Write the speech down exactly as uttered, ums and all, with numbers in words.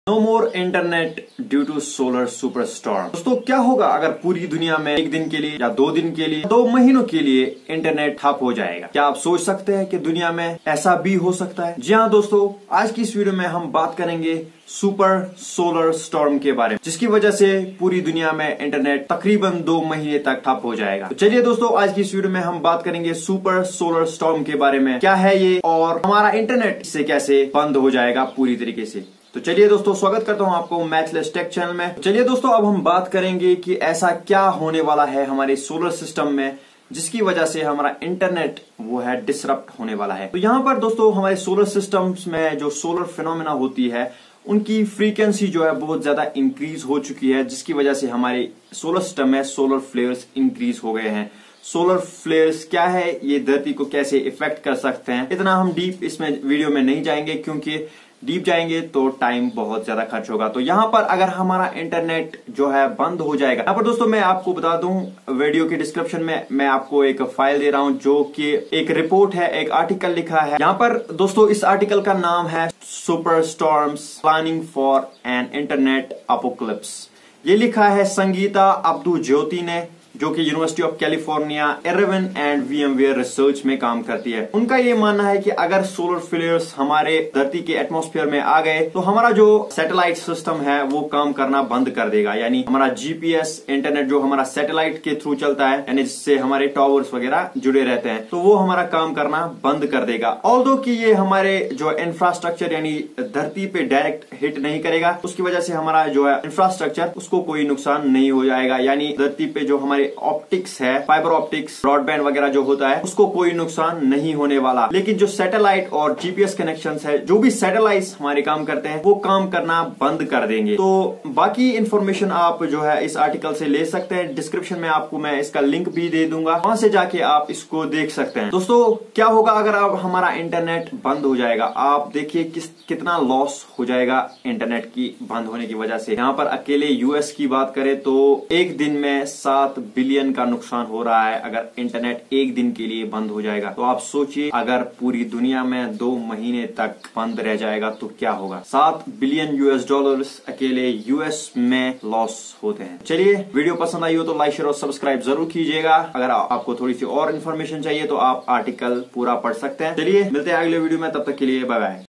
No more internet due to solar super storm. दोस्तों क्या होगा अगर पूरी दुनिया में एक दिन के लिए या दो दिन के लिए दो महीनों के लिए इंटरनेट ठप हो जाएगा? क्या आप सोच सकते हैं कि दुनिया में ऐसा भी हो सकता है? जी हाँ दोस्तों, आज की इस वीडियो में हम बात करेंगे सुपर सोलर स्टॉर्म के बारे में, जिसकी वजह से पूरी दुनिया में इंटरनेट तकरीबन दो महीने तक ठप हो जाएगा। तो चलिए दोस्तों, आज की इस वीडियो में हम बात करेंगे सुपर सोलर स्टॉर्म के बारे में, क्या है ये और हमारा इंटरनेट इससे कैसे बंद हो जाएगा पूरी तरीके से। तो चलिए दोस्तों, स्वागत करता हूं आपको मैथलेस टेक चैनल में। चलिए दोस्तों, अब हम बात करेंगे कि ऐसा क्या होने वाला है हमारे सोलर सिस्टम में जिसकी वजह से हमारा इंटरनेट वो है डिसरप्ट होने वाला है। तो यहाँ पर दोस्तों हमारे सोलर सिस्टम्स में जो सोलर फिनोमेना होती है उनकी फ्रीक्वेंसी जो है बहुत ज्यादा इंक्रीज हो चुकी है, जिसकी वजह से हमारे सोलर सिस्टम में सोलर फ्लेयर्स इंक्रीज हो गए हैं। सोलर फ्लेयर्स क्या है, ये धरती को कैसे इफेक्ट कर सकते हैं, इतना हम डीप इसमें वीडियो में नहीं जाएंगे क्योंकि डीप जाएंगे तो टाइम बहुत ज्यादा खर्च होगा। तो यहाँ पर अगर हमारा इंटरनेट जो है बंद हो जाएगा, यहाँ पर दोस्तों मैं आपको बता दूं, वीडियो के डिस्क्रिप्शन में मैं आपको एक फाइल दे रहा हूं जो कि एक रिपोर्ट है, एक आर्टिकल लिखा है। यहाँ पर दोस्तों इस आर्टिकल का नाम है super storms planning for an internet apocalypse. ये लिखा है संगीता अब्दू ज्योति ने, जो कि university of California Irvine and VMware research में काम करती है। उनका ये मानना है कि अगर सोलर फ्लेयर्स हमारे धरती के एटमॉस्फेयर में आ गए तो हमारा जो सैटेलाइट सिस्टम है वो काम करना बंद कर देगा। यानी हमारा जीपीएस इंटरनेट जो हमारा सैटेलाइट के थ्रू चलता है, यानी जिससे हमारे टावर्स वगैरह जुड़े रहते हैं, तो वो हमारा काम करना बंद कर देगा। ऑल्दो कि ये हमारे जो इंफ्रास्ट्रक्चर यानी धरती पे डायरेक्ट हिट नहीं करेगा, उसकी वजह से हमारा जो है इंफ्रास्ट्रक्चर उसको कोई नुकसान नहीं हो जाएगा। यानी धरती पे जो हमारे ऑप्टिक्स है, फाइबर ऑप्टिक्स, ब्रॉडबैंड वगैरह जो होता है, उसको कोई नुकसान नहीं होने वाला। लेकिन जो सैटेलाइट और जीपीएस कनेक्शंस है, जो भी सैटेलाइट्स हमारे काम करते हैं, वो काम करना बंद कर देंगे। तो बाकी इंफॉर्मेशन आप जो है इस आर्टिकल से ले सकते हैं। डिस्क्रिप्शन में आपको मैं इसका लिंक भी दे दूंगा, वहां से जाके आप इसको देख सकते हैं। दोस्तों क्या होगा अगर आप हमारा इंटरनेट बंद हो जाएगा? आप देखिए किस कितना लॉस हो जाएगा इंटरनेट की बंद होने की वजह से। यहाँ पर अकेले यूएस की बात करें तो एक दिन में सात बिलियन का नुकसान हो रहा है अगर इंटरनेट एक दिन के लिए बंद हो जाएगा। तो आप सोचिए अगर पूरी दुनिया में दो महीने तक बंद रह जाएगा तो क्या होगा। सात बिलियन यूएस डॉलर्स अकेले यूएस में लॉस होते हैं। चलिए, वीडियो पसंद आई हो तो लाइक शेयर और सब्सक्राइब जरूर कीजिएगा। अगर आपको थोड़ी सी और इन्फॉर्मेशन चाहिए तो आप आर्टिकल पूरा पढ़ सकते हैं। चलिए मिलते हैं अगले वीडियो में, तब तक के लिए बाय बाय।